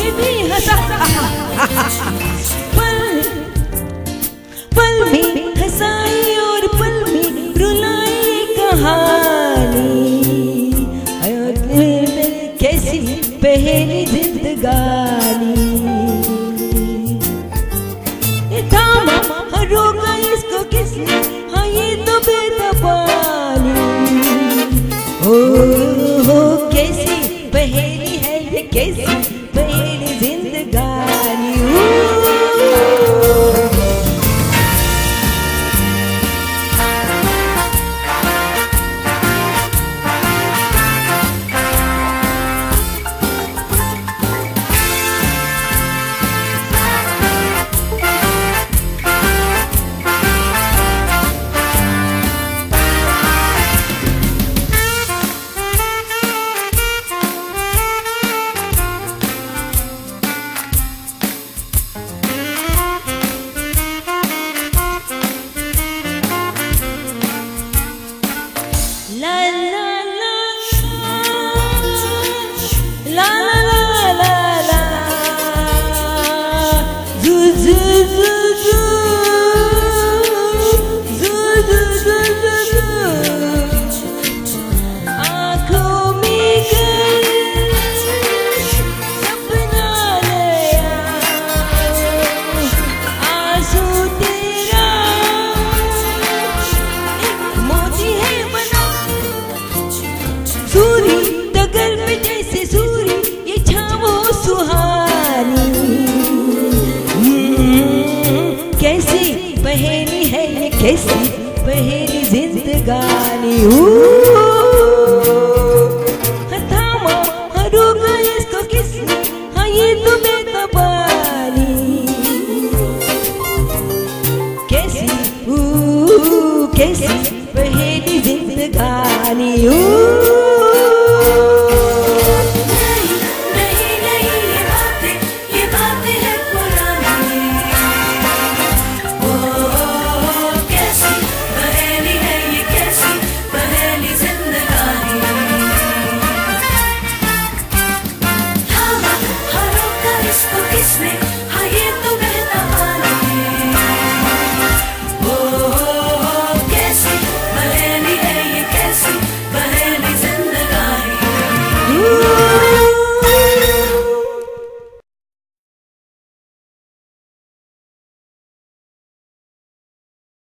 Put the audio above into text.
में भी हंसा, पल में हंसाई और पल में रुलाई कहानी। कैसी पहली जिंदगानी, थामा रोका इसको किसने, हाँ ये तो बेदबानी। हो कैसी पहेली है ये, कैसी पहेली जिंदगानी। कैसी पहेली है ये, कैसी पहेली जिंदगानी। थामा रोका इसको किसने, हाँ ये तो बेदबानी। कैसी पहेली जिंदगानी।